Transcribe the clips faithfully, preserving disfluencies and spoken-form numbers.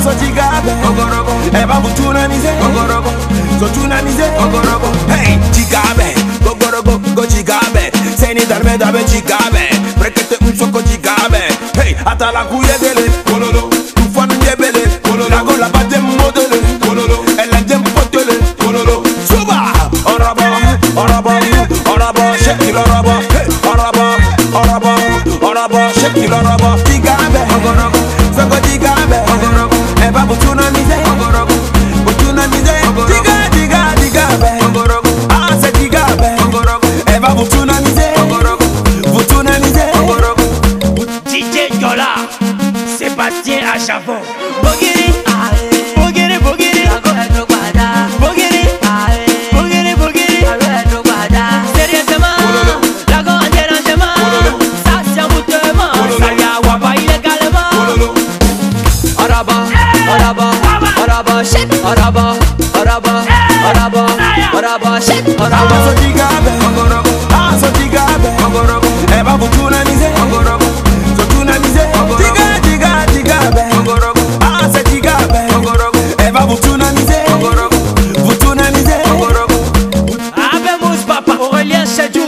so jigabe, ogorogo. Eba butuna nize, ogorogo. So tuna nize, ogorogo. Hey, jigabe, ogorogo, go jigabe. Seni darbe dabe jigabe. Brekete unsoko jigabe. Hey, atala kuyedele, kololo. Tufanu yebele, kololo. Lago la bade modele, kololo. Ela dem potele, kololo. Suba, oraba, oraba, oraba, shake it oraba. Hey, oraba, oraba, oraba, shake it oraba. Jigabe, ogorogo. Soko jigabe, ogorogo. Eba butuna nize, ogorogo. Butuna nize, jiga, jiga, jigabe, ogorogo. Ah, se jigabe, ogorogo. Eba butuna nize, ogorogo. Butuna nize, ogorogo. D J Dollar, Sébastien à Chavon. Bogiri, bogiri, bogiri, bogiri, bogiri, bogiri. Sérieusement, la grande dérangement. Ça c'est un boutement, ça y a waba illégalement. Araba, araba, araba, shit, araba, araba, araba, araba, shit, araba. So jigabe, ogorogo. Ah, so jigabe, ogorogo. Eba butuna nize, ogorogo. So tuna nize, jiga, jiga, jigabe, ogorogo. Ah, se jigabe, ogorogo. Eba butuna nize, ogorogo. Butuna nize, ogorogo. Abemos papa, Aurélien Chadjou.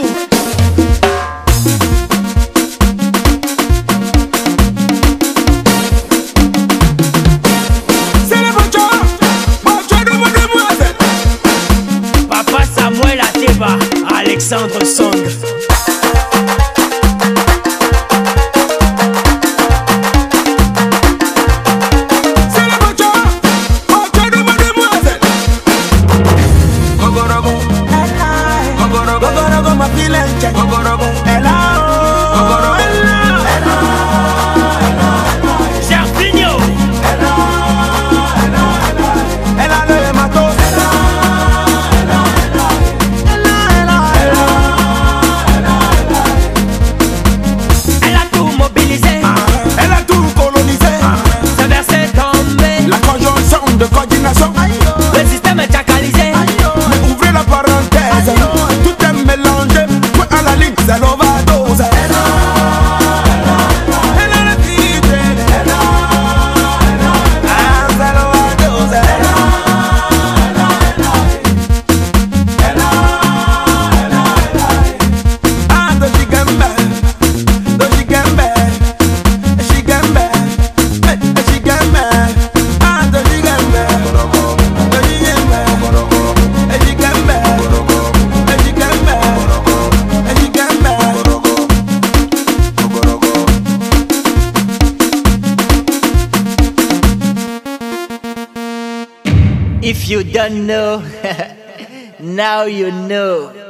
C'est le bocho, bocho de mon demoiselle. Papa Samuel Ateba, Alexandre Song. C'est le bocho, bocho de mon demoiselle. Ogorogo, ogorogo, ogorogo, ma filenche. Ogorogo, ela, ogorogo, ela, Gervinho, ela le mato. elle a tout mobilisé. Elle a tout colonisé. Ce verset tombé, La conjonction de coordination. le système est jacalisé. Mais ouvrez la parenthèse. Tout est mélangé. Point à la ligne, c'est l'overdose. Elle a le titre. Ah, c'est l'overdose. Ah, de Shigembe, de Shigembe, Shigembe, eh, Shigembe. Ah, de Shigembe, de Shigembe, eh, Shigembe, eh, Shigembe, eh, Shigembe. If you don't know, now you know.